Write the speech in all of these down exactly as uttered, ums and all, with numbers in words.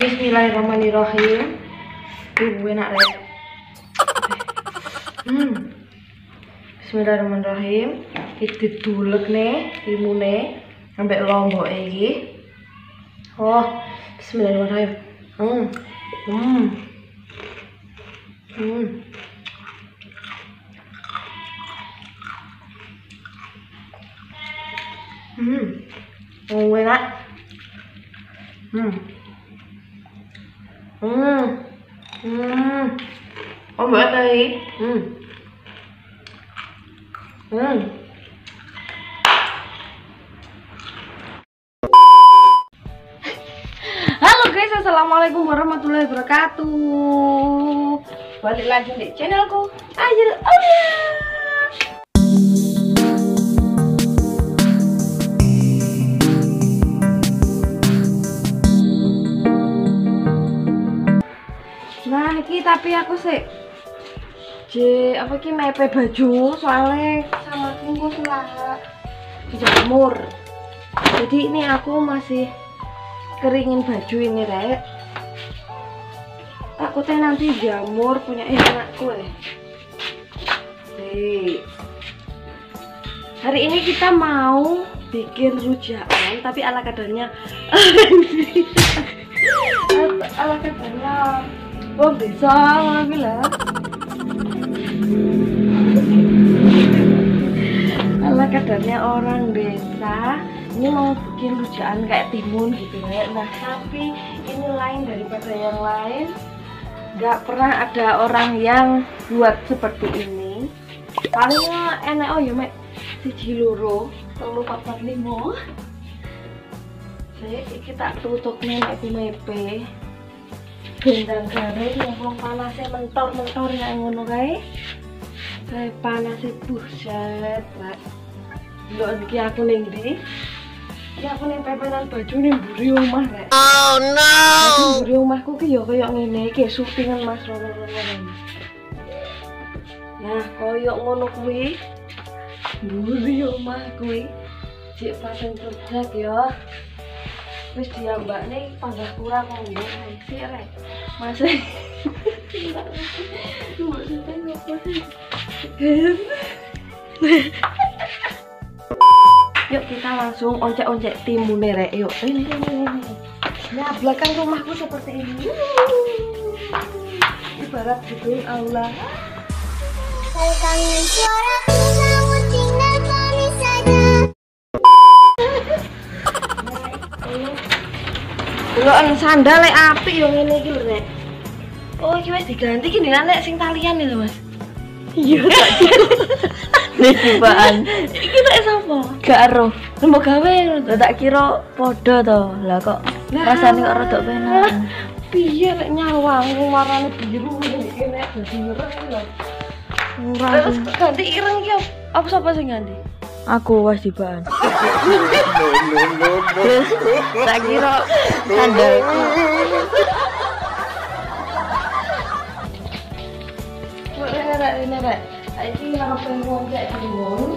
Bismillahirrahmanirrahim. Uh, enak rek. Hmm. Bismillahirrahmanirrahim. Iki dulek nih timune sampai lombok iki. Oh, bismillahirrahmanirrahim. Hmm. Hmm. Hmm. Hmm. Oh, enak. Hmm. Hmm. Hmm. Oh, buat tadi. Hmm. Hmm. Halo guys, assalamualaikum warahmatullahi wabarakatuh. Balik lagi di channelku Ayel Aulia. Nah, iki tapi aku sih J apa ki mepe baju soalnya sama tunggu lah dijemur. Jadi ini aku masih keringin baju ini rek. Takutnya nanti jamur punya anakku ya. Nih. Hari ini kita mau bikin rujakan tapi ala kadarnya ala kadarnya oh bisa lagi lah. Ala kadarnya orang desa ini mau bikin rujakan kayak timun gitu ya. Nah tapi ini lain daripada yang lain, nggak pernah ada orang yang buat seperti ini. Palingnya enak oh ya mek siji loro telu papat limo. Saya kita tutup nih mepe mepe bendang garing yang panasnya mentor-mentor ya ngono kae. Kayak panasnya buset, Pak. Ndelok iki aku ning ndi? Iki aku ning pepetan baju ning mburi omah, Rek. Oh no. Mburi omahku ki ya koyo ngene iki, syutingan Mas rono-rono. Nah, koyo ngono kuwi. Mburi omah kuwi. Cek pasang kerja ya. Wis diambakne tambah kurang ngombe sik rek. Mas. Yuk kita langsung oncek-oncek timune rek. Yuk. Ini ini. Nah, belakang rumahku seperti ini. Ibarat gedung aula. Saya kangen suaraku kamu tinggal kami saja. Delok sandal lek apik yo ngene iki lho, Rek. Oh, iki wis diganti iki nek sing talian lho, Mas. Iya, tak kira. Nih, iki lek sapa? Gak ero. Mbok gawe tak kira padha to. Lah kok rasane kok rada penak. Piye lek nyawang warnane biru iki nek dadi ireng lho. Ora. Terus ganti ireng iki apa sapa sing ganti? Aku wis dibaan. No no no no. Tak kira sandalku. Kok rek rek rek. Iki nang pengen kayak timun.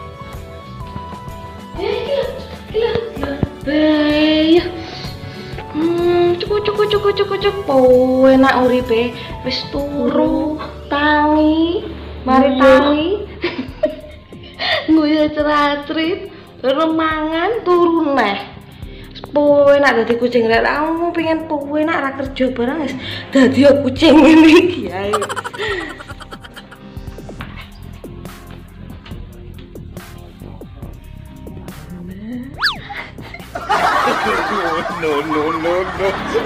Eh, gila, gila, gila. Hmm, cukup cukup cukup cukup cukup. Enak uripe. Wis turu, tangi, mari tangi. Nguyu ceracrit, remangan turun neh. Poe nak dadi kucing rek. Aku pengen poe nak ra kerja barang wis dadi kucing ngene iki ae. No no no no.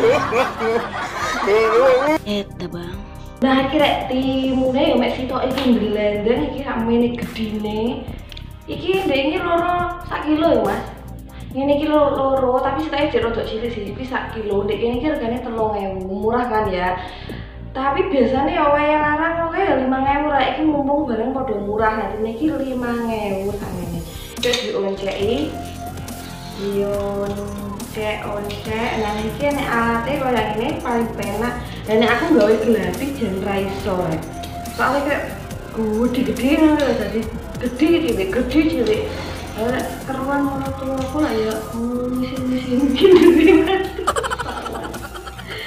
Eta bang. Nah kira timune yo mek sitok iki glendeng iki ramene gedine. Iki ndek iki loro sak kilo ya, Mas. Ngene iki loro, tapi setae jek rodok cilik sih, iki sak kilo. Ndek kene iki regane telung ewu, murah kan ya. Tapi biasanya ya wae larang oke ya lima ewu ra iki mumpung bareng padha murah. Nah, iki lima ewu sakmene. Terus dionceki. Yo cek oncek. Nah iki nek alate koyo ngene paling penak. Dan aku gawe gelati jan ra iso. Soale kayak gede-gede ngono lho dadi gede cilik, gede cilik. Ora keruan ngono tuh aku lah ya mesin-mesin gini.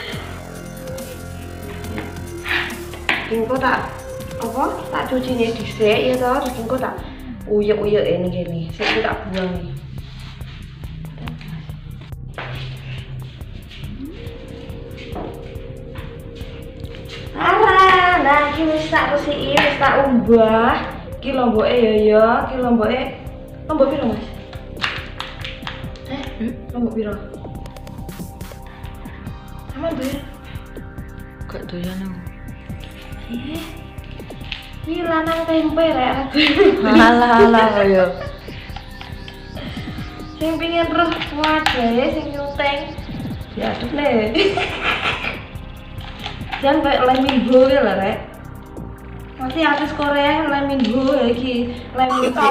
engko tak apa? Tak cucine dhisik ya toh, terus engko tak uyek-uyek ini gini. Sik tak buang nih. Arah, nah iki wis tak resiki, wis tak umbah. Iki lomboke ya ya, iki lomboke lombok piro, Mas? Eh, hmm? Lombok piro? Sama bayar? Gak doyan aku. Ih. Ini lanang tempe rek. Alah alah yo. Sing pengin roh wajahe sing nyuteng. Diaduk nih. Jangan kayak Leminho ya lah rek. Masih artis Korea Leminho ya iki. Leminho.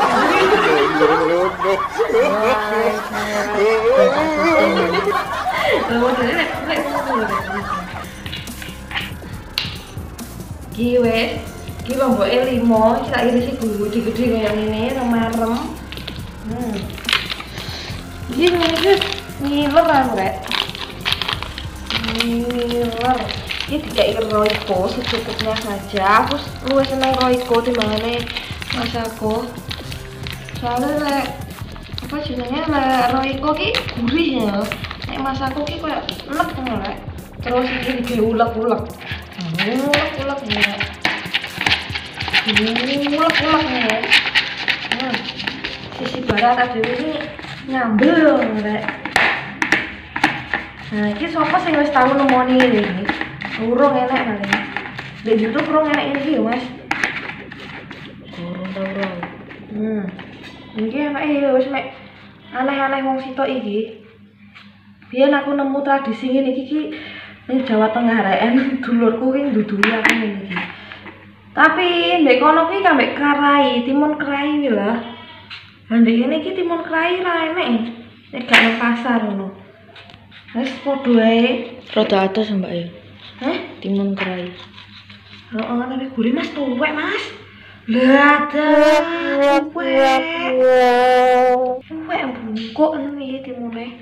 Giwe, iki lomboke limo, iki tak irisi gede-gede kaya ngene, nang marem. Hmm. Iki ngene ngiler aku rek. Ngiler. Ini tidak Royco secukupnya saja. Aku luwes seneng Royco timbangane Masako. Soalnya lek apa jenenge lek Royco ki gurih ya. Nek Masako ki koyo enek ngono lek. Terus iki diulek-ulek. Ulek-ulek ya. Ulek-ulek ya. Hmm. Sisi barat dhewe iki nyambel lek. Nah, iki sapa sing wis tau nemoni iki? Urung enak paling. Di YouTube urung enak ini ya, Mas. Urung tau urung. Hmm. Iki enake ya wis mek aneh-aneh wong sitok iki. Biyen aku nemu tradisi ngene iki ki ning Jawa Tengah reken dulurku ki nduduli aku ngene iki. Tapi ndek kono ki kambek karai, timun kerai kuwi lah. Lah ndek kene iki timun kerai ra enek. Nek gak nang pasar ngono. Wis padha ae. Rada atos Mbak ya. Hah? Timun kerai. Heeh, tapi gurih Mas tuwek, Mas. Lah ada tuwek. Tuwek bungkuk ngene timune.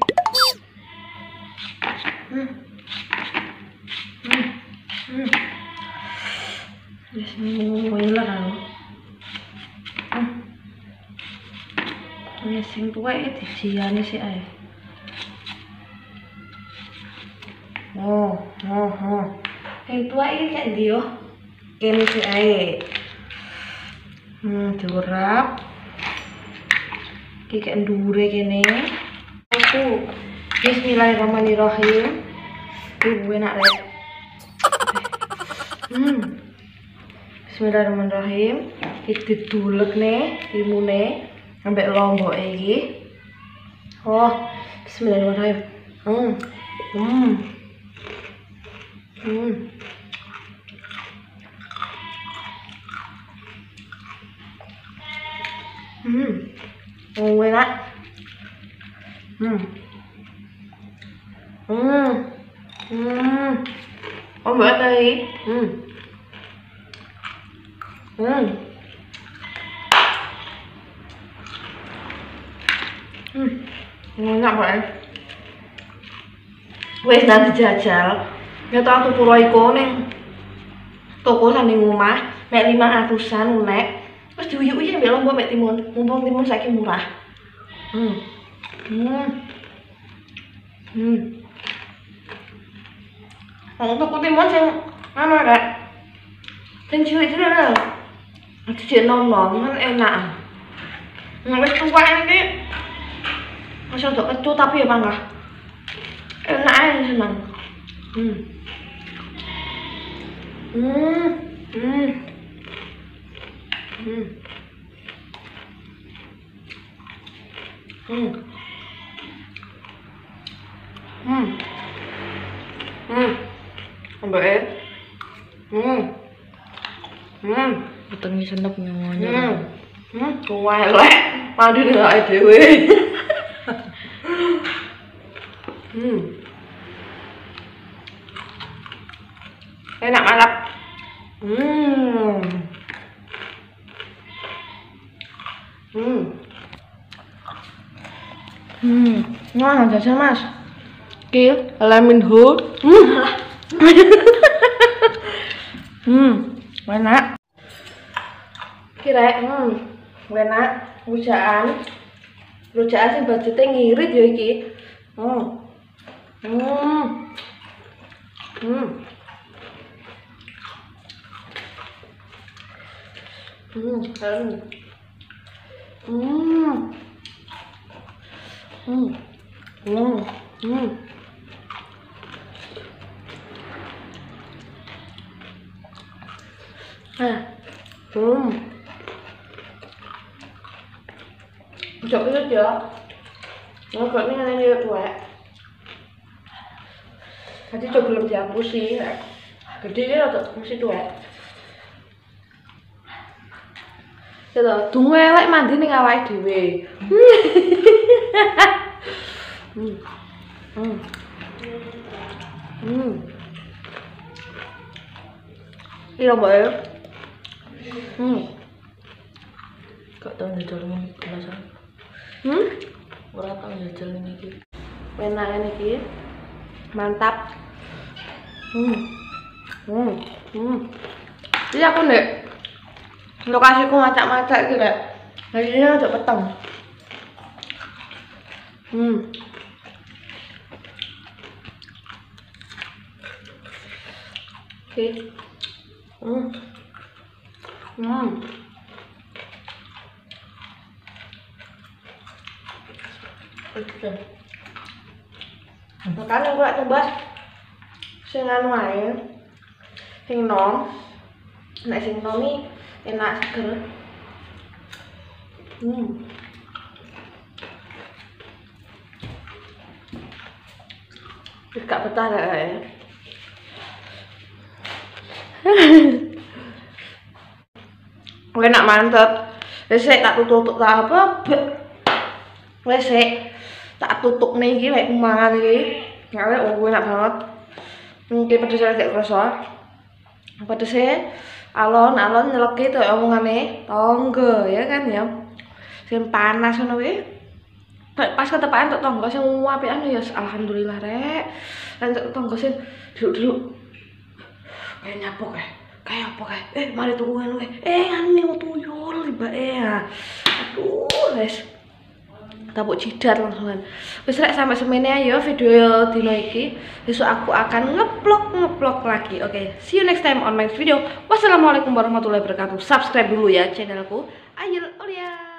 Hmm. Hmm. Hmm. Wis ngiler aku. Hmm. Wis sing tuwek dijiyane sik ae. Oh, oh, oh. Yang tua ini kayak ndi yo? Kene sik ae. Hmm, diurap. Iki kayak ndure kene. Aku. Bismillahirrahmanirrahim. Ibu enak rek. Hmm. Bismillahirrahmanirrahim. Iki didulek nih limune ambek lombok iki. Oh, bismillahirrahmanirrahim. Hmm. Hmm. Hmm. Hmm. Oh, enak. Hmm. Hmm. Hmm. Oh, buat tadi. Hmm. Hmm. Hmm. Enak banget. Wes nanti jajal. Ya tau tuku Royco ning toko sanding omah, mek lima ratusan nek. Wis diuyuk-uyuk mbek lombok mek timun. Mumpung timun saiki murah. Hmm. Hmm. Hmm. Aku tuku timun sing anu rek. Sing cilik-cilik lho. Dijek nom-nom kan enak. Nek wis tuwek iki masih ada kecut tapi ya panggah. Enak aja senang. Hmm. Hmm. Hmm. Hmm. Hmm. Hmm. Hmm. Ambek. Hmm. Hmm. Wetenge senep nyawane. Hmm. Hmm. Kuwi lek mandi ndelok dhewe. Hmm. Enak banget. Hmm. Hmm. Hmm. Wah, jajan Mas. Ki, Leminho. Hmm. Hmm. Enak. Kira hmm, enak. Rujaan. Rujaan sing budgete ngirit ya iki. Hmm. Hmm. Hmm. Hmm. Hmm. Hmm. Hmm. Hmm. Hmm. Ah. Hmm. Chọc cái chưa? Nó còn cái này nhiều tuổi. Nanti coba belum dihapusi, gede ya atau mesti tuổi. Gitu, tunggu elek mandi ning awake dhewe. Hmm. Hmm. Hmm. Iya, Mbak. Hmm. Gak tau njajal ngene biasa. Hmm? Ora tau njajal ngene iki. Enak iki. Mantap. Hmm. Hmm. Hmm. Iya aku nek lokasiku macak-macak iki rek. Hasilnya udah peteng. Hmm. Oke. Hmm. Hmm. Oke. Makanya aku lek tembas sing anu ae. Sing nom. Nek sing nom iki enak seger. Hmm. Wis gak betah rek. Enak mantep. Wis tak tutup tak apa? Wis tak tutup nih iki lek mangan iki. Ngare oh enak banget. Mungkin pedes rek krasa. Pedesnya alon-alon nyeleki tuh omongane tonggo ya kan ya. Sing panas ngono kuwi. Pas ketepaan tok tonggo sing apian ya alhamdulillah rek. Lan tonggo sing duduk-duduk. Kayak nyapuk eh. Kayak apa kayak? Eh mari tuku ngono eh. Eh anu ning tuyul tibake ya. Aduh, wes. Tapuk jidat langsungan. Wis rek sampai semene ayo video dino iki. Besok aku akan ngeplok-ngeplok lagi. Oke, okay, see you next time on my video. Wassalamualaikum warahmatullahi wabarakatuh. Subscribe dulu ya channelku. Ayel Aulia.